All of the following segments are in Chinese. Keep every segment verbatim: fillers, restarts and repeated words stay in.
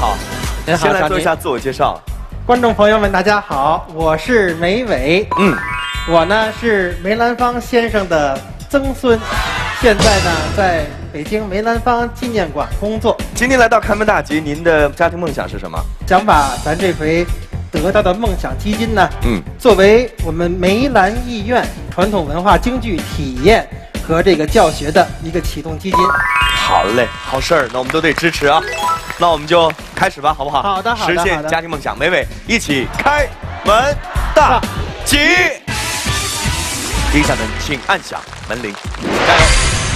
好， 您好， 先来做一下自我介绍。 观众朋友们，大家好，我是梅伟。 嗯， 我呢是梅兰芳先生的曾孙，现在呢在北京梅兰芳纪念馆工作。 今天来到开门大吉，您的家庭梦想是什么？ 想把咱这回得到的梦想基金呢， 嗯， 作为我们梅兰艺院传统文化京剧体验和这个教学的一个启动基金。 好嘞，好事儿，那我们都得支持啊。那我们就开始吧，好不好？ 好的，好的， 实现家庭梦想，梅伟一起开门大吉。第一扇门，请按响门铃，加油！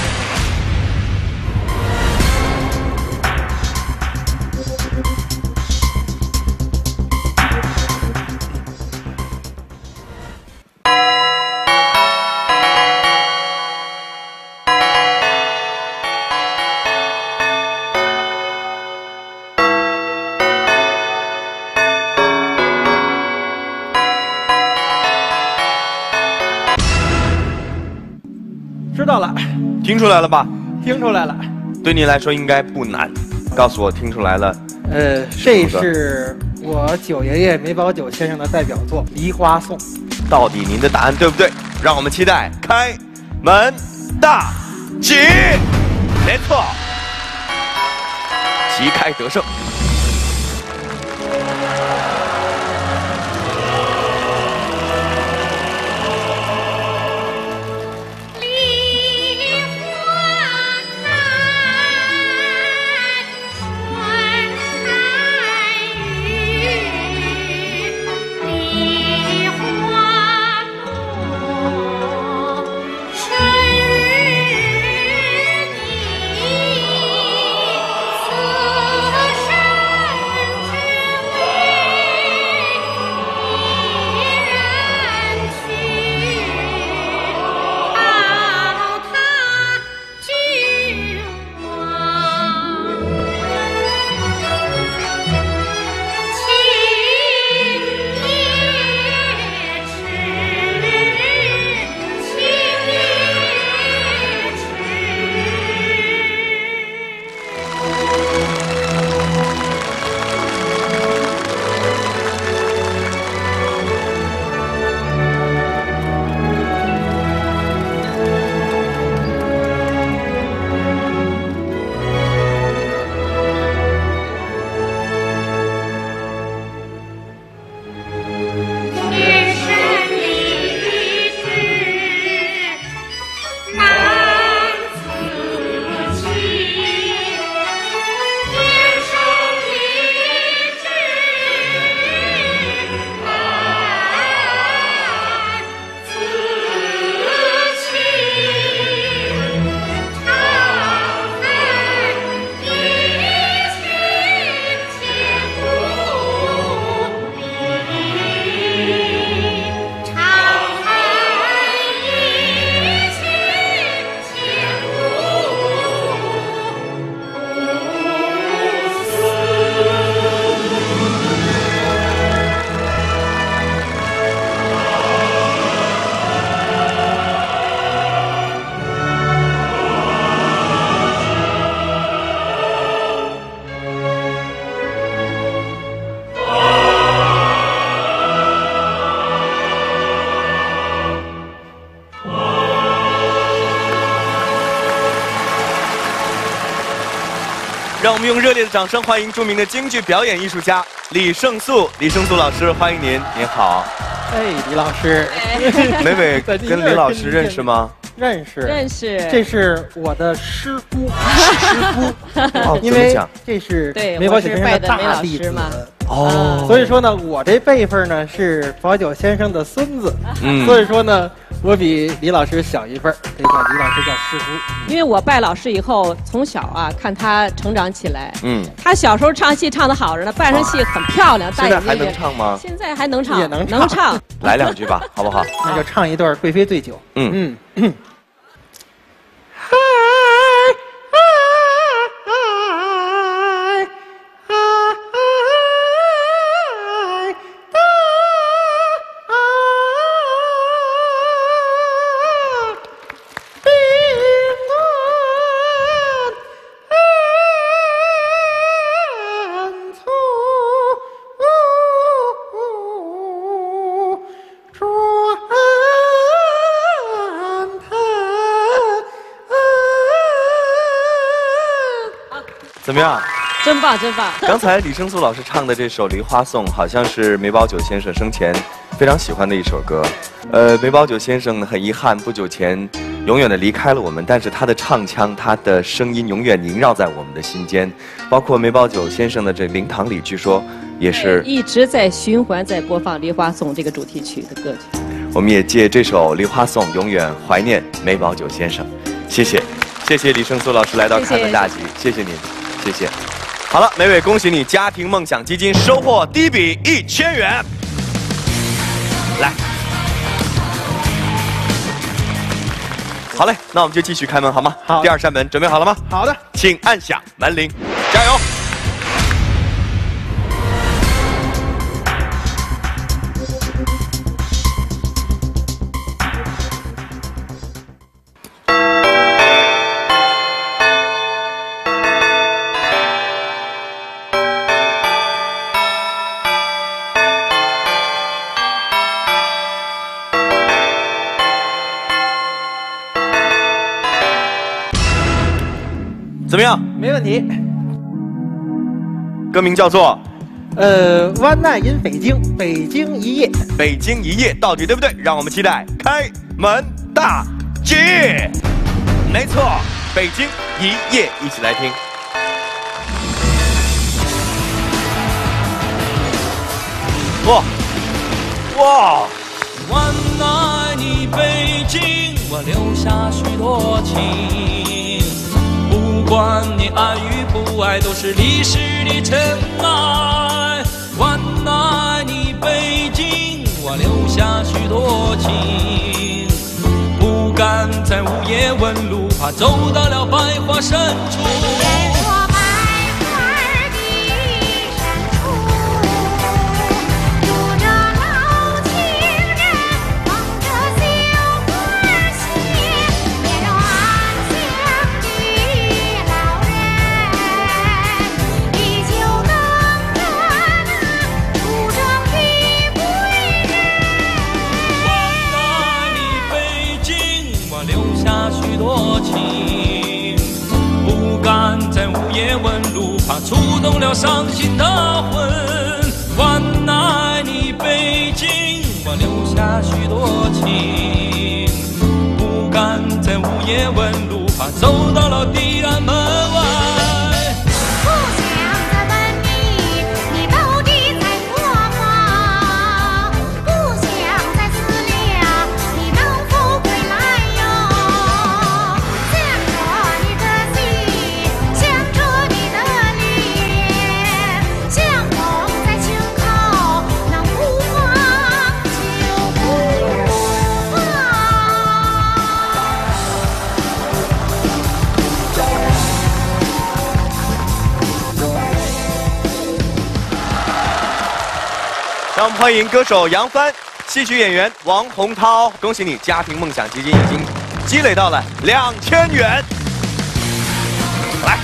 知道了， 听出来了吧？ 听出来了。 对你来说应该不难。告诉我听出来了。 呃，这是我九爷爷梅葆玖先生的代表作《梨花颂》。 到底您的答案对不对？让我们期待开门大吉。没错，旗开得胜。让我们用热烈的掌声欢迎著名的京剧表演艺术家李胜素。李胜素老师，欢迎您！您好。 哎，李老师， 梅伟跟李老师认识吗？ 认识， 认识。 这是我的师姑， 师姑。哦， 因为这是梅葆玖先生的大弟子。哦，所以说呢，我这辈分呢是葆玖先生的孙子，嗯，所以说呢，我比李老师小一辈儿，这叫李老师叫师姑。 因为我拜老师以后，从小啊看他成长起来， 嗯， 他小时候唱戏唱得好着呢，扮上戏很漂亮。 现在还能唱吗？ 现在还能唱， 也能能唱。 来两句吧，好不好？ 那就唱一段《贵妃醉酒》。 嗯嗯嗯。 怎么样？ 真棒，真棒！ 刚才李胜素老师唱的这首《梨花颂》，好像是梅葆玖先生生前非常喜欢的一首歌。呃，梅葆玖先生呢，很遗憾，不久前永远的离开了我们，但是他的唱腔，他的声音永远萦绕在我们的心间。包括梅葆玖先生的这《灵堂里》，据说也是一直在循环，在播放《梨花颂》这个主题曲的歌曲。 我们也借这首《梨花颂》，永远怀念梅葆玖先生。谢谢，谢谢李胜素老师来到开门大吉，谢谢您，谢谢。好了，梅伟，恭喜你，家庭梦想基金收获第一笔一千元。来，好嘞，那我们就继续开门好吗？ 好， 第二扇门准备好了吗？ 好的， 请按响门铃，加油！怎么样？ 没问题。 歌名叫做呃《One Night in 北京》，北京一夜。 北京一夜到底对不对？让我们期待开门大吉。没错，北京一夜，一起来听。哇哇！ One night in 北京，我留下许多情。 不管你爱与不爱，都是历史的尘埃。One night in 北京，我留下许多情。不敢在午夜问路，怕走到了百花深处。 怕触动了伤心的魂。One night in 北京，我留下许多情。不敢在午夜问路，怕走到了地安门外。 让我们欢迎歌手杨帆、戏曲演员王洪涛，恭喜你，家庭梦想基金已经积累到了两千元。来，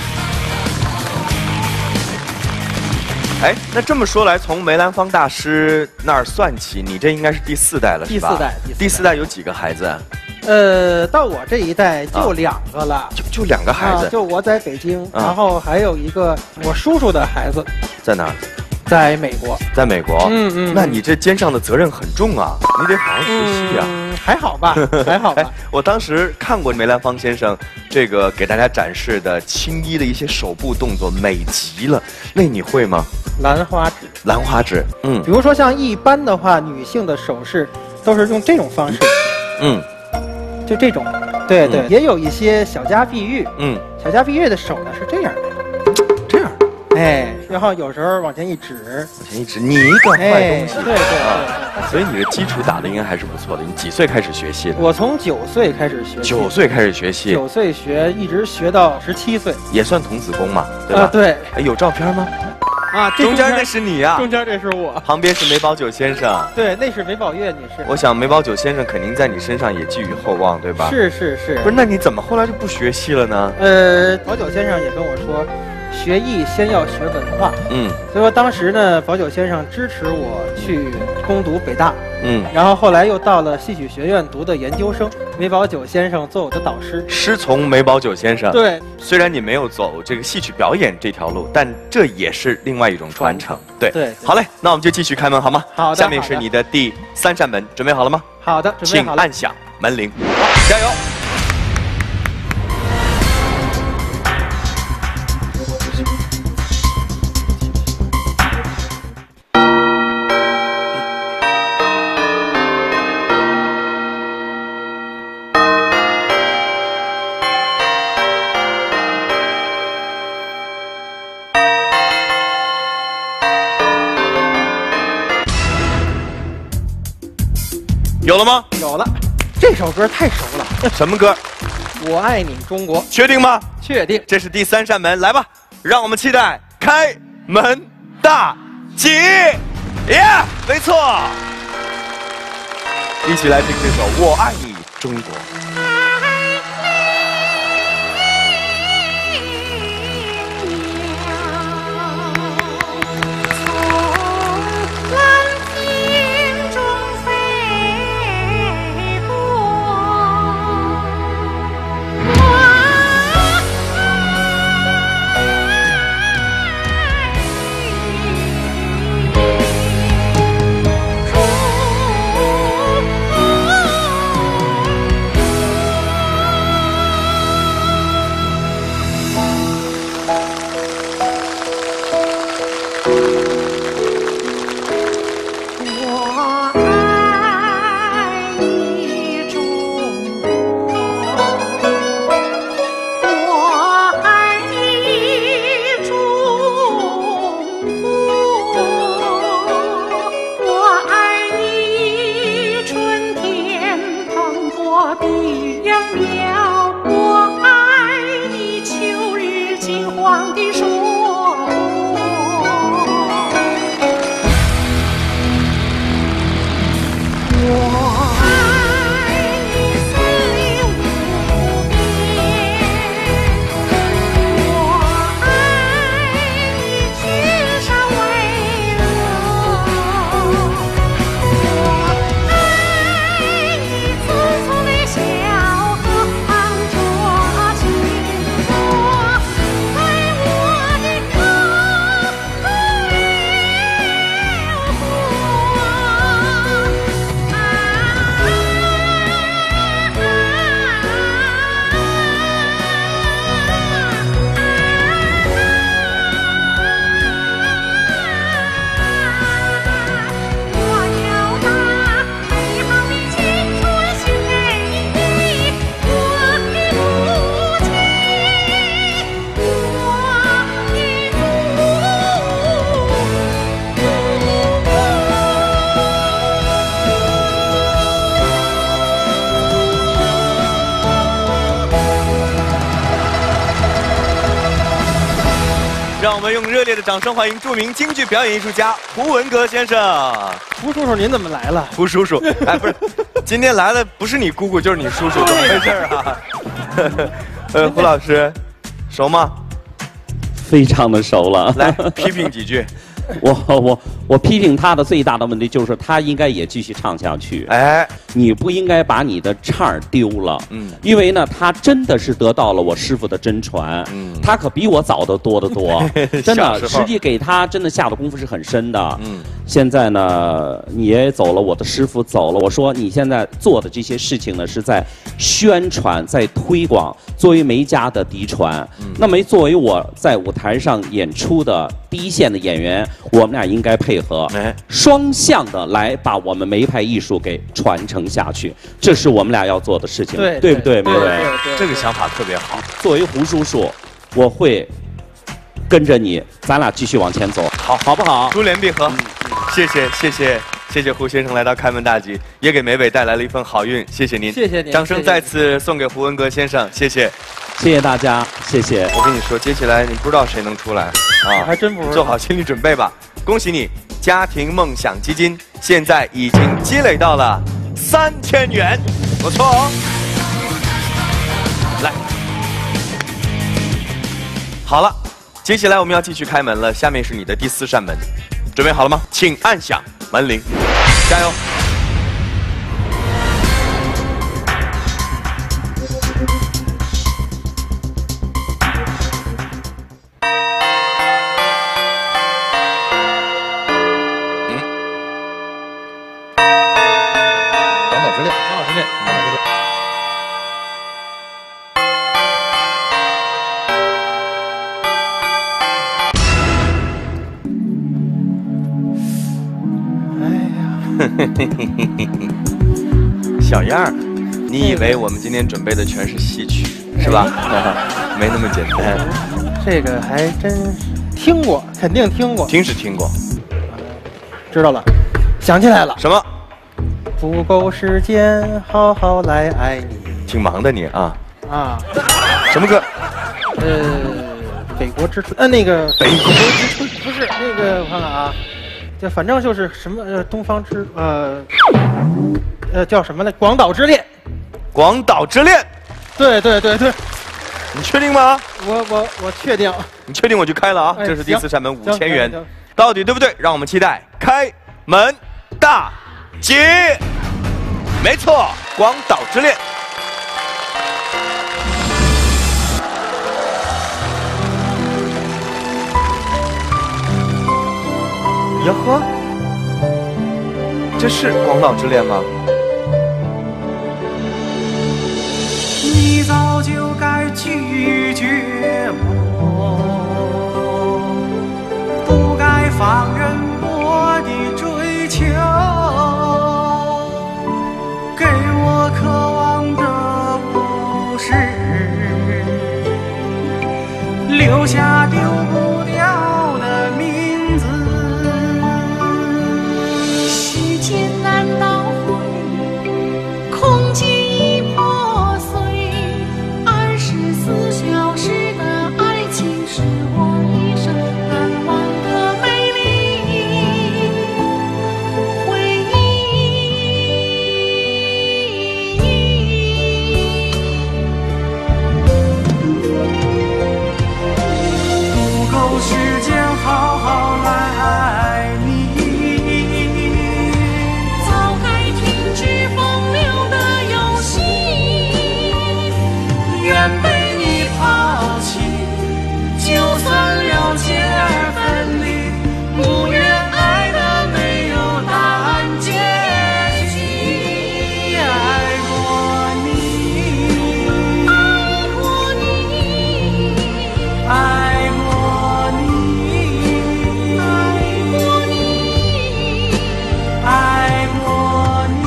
哎，那这么说来，从梅兰芳大师那儿算起，你这应该是第四代了，是吧？ 第四代， 第四代有几个孩子啊？ 呃，到我这一代就两个了， 就就两个孩子， 啊、就我在北京， 啊、 然后还有一个我叔叔的孩子， 在哪儿？ 在美国， 在美国， 嗯嗯， 那你这肩上的责任很重啊，你得好好学习啊。 嗯，还好吧，还好吧。 哎，我当时看过梅兰芳先生这个给大家展示的青衣的一些手部动作，美极了。那你会吗？ 兰花指， 兰花指，嗯， 比如说像一般的话，女性的手势都是用这种方式， 嗯， 就这种，对对，嗯、也有一些小家碧玉， 嗯， 小家碧玉的手呢是这样的。 哎，然后有时候往前一指， 往前一指，你一个坏东西， 哎、对对对、 啊，所以你的基础打的应该还是不错的。你几岁开始学戏的？ 我从九岁开始学， 九岁开始学戏， 九岁学一直学到十七岁， 也算童子功嘛，对吧？ 啊，对。 哎，有照片吗？ 啊， 中间那是你呀、啊， 中间这是我， 旁边是梅葆玖先生， 对，那是梅葆玖女士。 我想梅葆玖先生肯定在你身上也寄予厚望，对吧？ 是是是。 不是，那你怎么后来就不学戏了呢？ 呃，葆玖先生也跟我说。 学艺先要学文化。嗯，所以说当时呢，宝九先生支持我去攻读北大。嗯，然后后来又到了戏曲学院读的研究生，梅葆玖先生做我的导师， 师从梅葆玖先生。 对， 虽然你没有走这个戏曲表演这条路，但这也是另外一种传承。对对，好嘞，那我们就继续开门好吗？ 好的。 下面是你的第三扇门，准备好了吗？ 好的，准备好了。 请按响门铃，加油！有了吗？ 有了，这首歌太熟了。 什么歌？ 我爱你中国。 确定吗？ 确定。 这是第三扇门，来吧，让我们期待开门大吉。耶、yeah, 没错，一起来听这首《我爱你中国》。让我们用热烈的掌声欢迎著名京剧表演艺术家胡文阁先生。 胡叔叔，您怎么来了？ 胡叔叔，哎，不是，今天来的不是你姑姑就是你叔叔，怎么回事啊？呃，胡老师，熟吗？ 非常的熟了。 来批评几句。 我我我批评他的最大的问题就是他应该也继续唱下去。 哎， 你不应该把你的唱儿丢了。嗯，因为呢，他真的是得到了我师傅的真传。嗯，他可比我早得多得多。真的，实际给他真的下的功夫是很深的。嗯，现在呢，你也走了，我的师傅走了。我说你现在做的这些事情呢，是在宣传，在推广。作为梅家的嫡传，嗯、那么作为我在舞台上演出的第一线的演员，我们俩应该配合，哎、双向的来把我们梅派艺术给传承下去，这是我们俩要做的事情， 对对不对？梅伟， 这个想法特别好。 作为胡叔叔，我会跟着你，咱俩继续往前走，好，好不好？ 珠联璧合，嗯、谢谢，谢谢。谢谢胡先生来到开门大吉，也给梅伟带来了一份好运，谢谢您， 谢谢您， 掌声再次送给胡文阁先生，谢谢， 谢谢大家，谢谢。 我跟你说，接下来你不知道谁能出来啊，还真不知道， 做好心理准备吧。恭喜你，家庭梦想基金现在已经积累到了三千元，不错哦。来，好了， 接下来我们要继续开门了，下面是你的第四扇门，准备好了吗？请按响门铃，加油！ 嗯，广岛之恋，广岛之恋，广岛之恋。 小样儿，你以为我们今天准备的全是戏曲是吧？没那么简单。 这个还真听过，肯定听过。 听是听过， 知道了，想起来了。 什么？ 不够时间，好好来爱你。 挺忙的你啊。 啊。 什么歌？ 呃，北国之春。呃，那个北国之春不是那个，我看看啊。 就反正就是什么呃，东方之呃呃叫什么来？广岛之恋， 广岛之恋， 对对对对， 你确定吗？ 我我我确定。 你确定我就开了啊！ 哎、 这是第四扇门，五千元， 行到底对不对？让我们期待开门大吉。没错，广岛之恋。 哟呵，这是广岛之恋吗？ 你早就该拒绝我，不该放任我的追求，给我渴望的不是留下丢不掉的名字。 难道会空气已破碎？二十四小时的爱情是我一生难忘的美丽回忆。不够时间好好来爱你。 愿被你抛弃，就算了解而分离，不愿爱的没有答案结局。爱过你， 爱过你， 爱过你， 爱过你， 爱过你。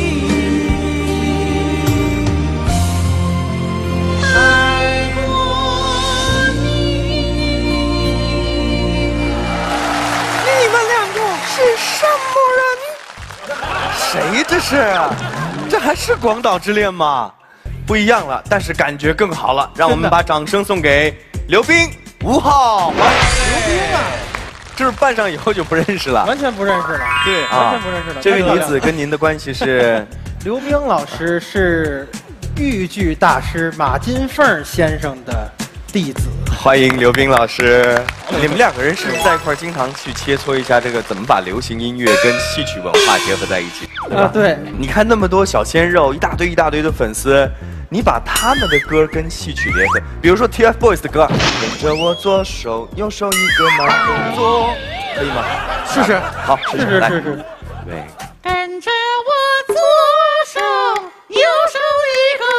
谁这是？这还是广岛之恋吗？不一样了，但是感觉更好了。让我们把掌声送给刘冰、吴昊。刘冰啊， 就是扮上以后就不认识了， 完全不认识了。 对， 完全不认识了。 这位女子跟您的关系是？ 刘冰老师是豫剧大师马金凤先生的弟子。 欢迎刘冰老师。你们两个人是不是在一块儿经常去切磋一下这个怎么把流行音乐跟戏曲文化结合在一起？对吧？ 啊，对。 你看那么多小鲜肉，一大堆一大堆的粉丝，你把他们的歌跟戏曲联合，比如说 T F BOYS 的歌，跟着我左手右手一个慢动作，可以吗？ 试试。 好，试试。来， 试试。 对。 跟着我左手右手一个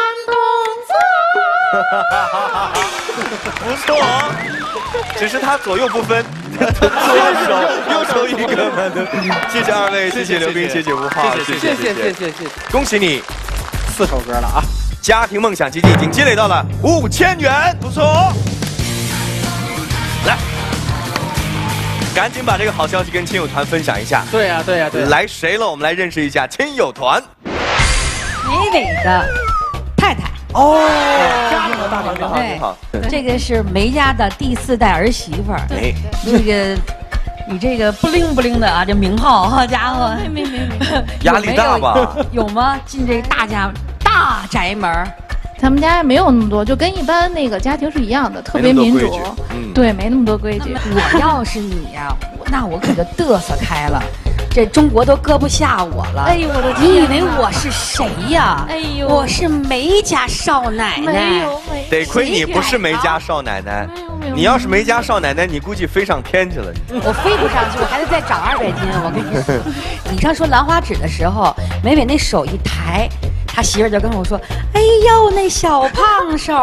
慢动作。 不错，只是他左右不分，左手右手一个慢动作。谢谢二位，谢谢刘冰，谢谢吴昊， 谢谢谢谢谢谢谢谢， 恭喜你， 四首歌了啊！ 家庭梦想基金已经积累到了五千元，不错。来，赶紧把这个好消息跟亲友团分享一下。 对呀对呀对。 来谁了？我们来认识一下亲友团。 梅磊的太太。 哦，家庭的大领导， 你好，这个是梅家的第四代儿媳妇儿。 哎， 这个你这个不灵不灵的啊，这名号，好家伙， 没没没没， 压力大吧？ 有吗？进这个大家大宅门， 他们家没有那么多，就跟一般那个家庭是一样的，特别民主。嗯、对，没那么多规矩。 我要是你呀、啊，那我可就嘚瑟开了。这中国都搁不下我了！ 哎呦我的天！ 你以为我是谁呀？ 哎呦， 我是梅家少奶奶。 没有没。 得亏你不是梅家少奶奶。没有没有。你要是梅家少奶奶，你估计飞上天去了。 我飞不上去，我还得再长二百斤。我跟你说，你刚说兰花指的时候，梅伟那手一抬，他媳妇就跟我说：“哎呦，那小胖手。”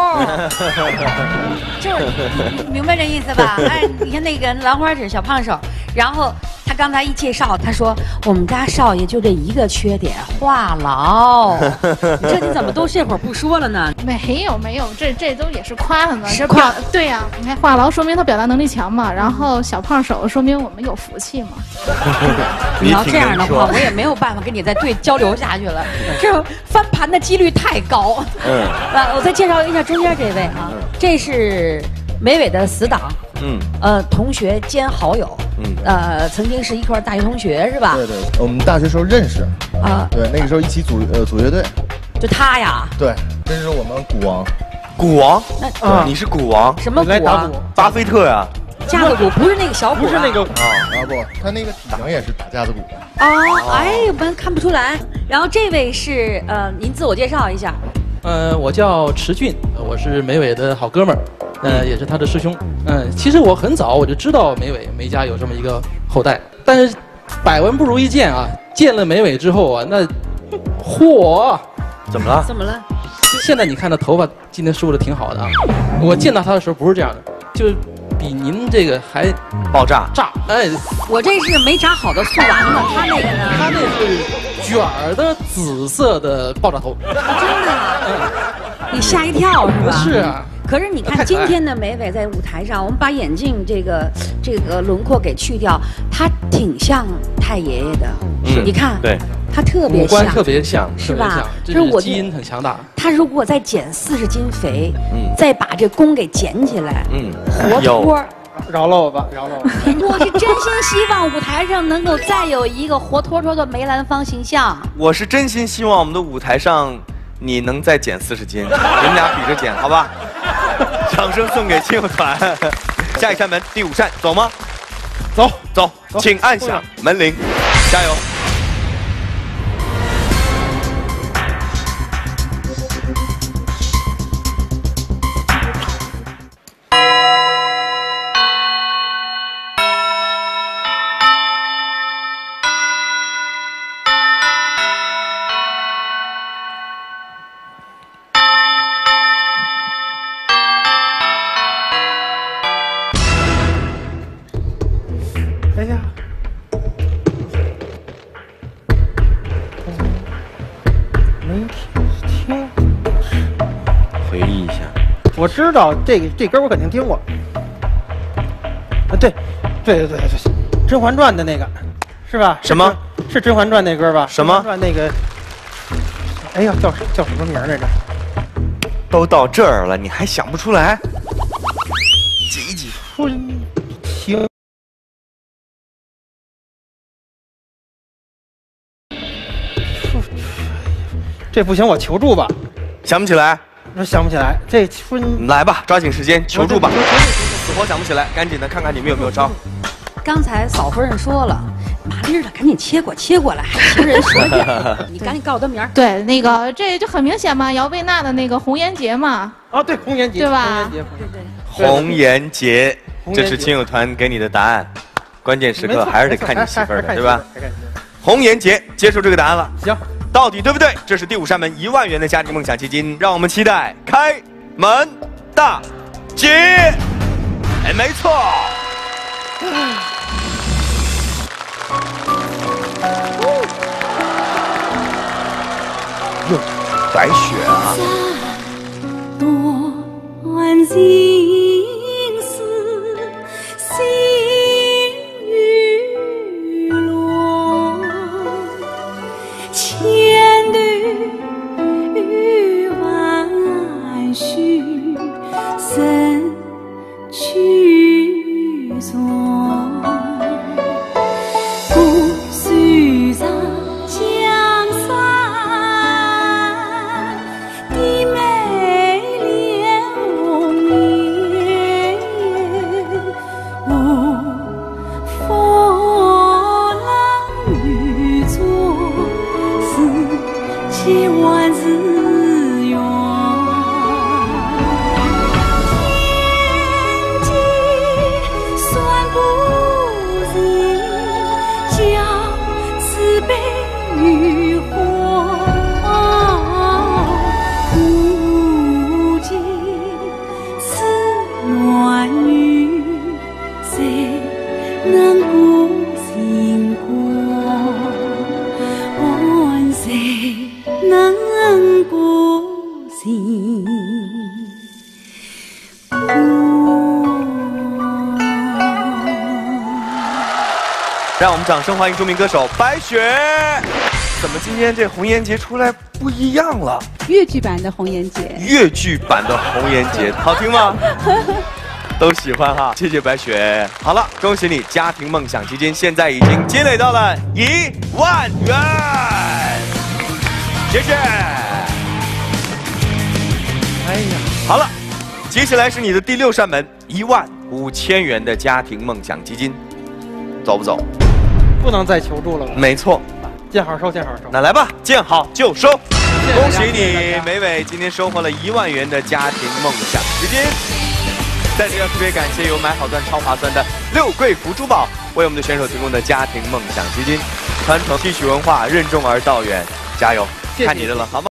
就是你明白这意思吧？哎，你看那个兰花指小胖手，然后。他刚才一介绍，他说我们家少爷就这一个缺点，话痨。你说你怎么都这会儿不说了呢？ 没有没有，这这都也是夸他呢。是夸对呀、啊，你看话痨说明他表达能力强嘛，然后小胖手说明我们有福气嘛。 你要这样的话，我也没有办法跟你再对交流下去了，这翻盘的几率太高。嗯，啊，我再介绍一下中间这位啊，这是梅伟的死党。嗯，呃，同学兼好友，嗯，呃，曾经是一块大学同学是吧？ 对对，我们大学时候认识啊，对，那个时候一起组呃组乐队， 就他呀？ 对，这是我们鼓王， 鼓王，啊，你是鼓王？ 什么鼓啊？ 巴菲特呀？ 架子鼓不是那个小鼓， 不是那个啊啊不，他那个体型也是打架子鼓的。哦，哎，我们看不出来。然后这位是呃，您自我介绍一下。 呃，我叫池俊，我是梅伟的好哥们儿。呃，也是他的师兄。嗯，其实我很早我就知道梅伟梅家有这么一个后代，但是百闻不如一见啊！见了梅伟之后啊，那嚯， 怎么了？ 怎么了？ 现在你看他头发今天梳的挺好的啊，我见到他的时候不是这样的，就比您这个还爆炸炸！哎， 我这是没炸好的素丸子，他那个呢？ 他那是卷儿的紫色的爆炸头。 真的？嗯，你吓一跳是吧？ 是啊。 可是你看今天的梅伟在舞台上，我们把眼镜这个这个轮廓给去掉，他挺像太爷爷的。 是， 你看， 对， 他特别像， 特别像， 是吧？ 就是我基因很强大。 他如果再减四十斤肥，嗯，再把这弓给捡起来，嗯，活脱。 饶了我吧，饶了我吧！ 我是真心希望舞台上能够再有一个活脱脱的梅兰芳形象。 我是真心希望我们的舞台上。你能再减四十斤，你们俩比着减，好吧？掌声送给亲友团。下一扇门，第五扇，走吗？ 走走，请按响门铃，加油！ 哎呀，没听， 回忆一下。 我知道这个这歌我肯定听过。啊，对，对对对对，《甄嬛传》的那个，是吧？ 什么？ 是《甄嬛传》那歌吧？ 什么？ 《甄嬛传》那个，哎呀，叫叫什么名来着？ 都到这儿了，你还想不出来？挤一挤。 春听。这不行，我求助吧。 想不起来？ 我想不起来。这春来吧，抓紧时间求助吧。死活想不起来，赶紧的看看你们有没有招。 刚才嫂夫人说了，麻利的，赶紧切过切过来，还情人舌尖。你赶紧告诉他名儿。 对，那个这就很明显嘛，姚贝娜的那个红颜劫嘛。 哦，对，红颜劫， 对吧？ 对对。红颜劫，这是亲友团给你的答案。关键时刻还是得看你媳妇儿的，对吧？红颜劫，接受这个答案了。 行。 到底对不对？这是第五扇门一万元的家庭梦想基金，让我们期待开门大吉。哎，没错。哟，白雪啊！ 断情丝，心雨落。千缕万绪深曲作，古树上江山的美。 心。 让我们掌声欢迎著名歌手白雪。怎么今天这红颜节出来不一样了？ 粤剧版的红颜节。 粤剧版的红颜节，好听吗？都喜欢哈，谢谢白雪。好了，恭喜你，家庭梦想基金现在已经积累到了一万元，谢谢。哎呀，好了，接下来是你的第六扇门，一万五千元的家庭梦想基金，走不走？ 不能再求助了吧？ 没错， 见好收，见好收。 那来吧，见好就收。恭喜你，美伟今天收获了一万元的家庭梦想基金。在这要特别感谢由买好钻超划算的六贵福珠宝为我们的选手提供的家庭梦想基金，传承戏曲文化，任重而道远，加油，看你的了，好吗？